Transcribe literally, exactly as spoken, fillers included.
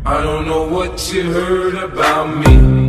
I don't know what you heard about me.